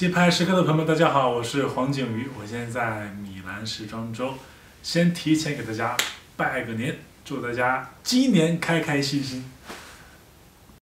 鸡排时刻的朋友们，大家好，我是黄景瑜，我现在在米兰时装周，先提前给大家拜个年，祝大家鸡年开开心心。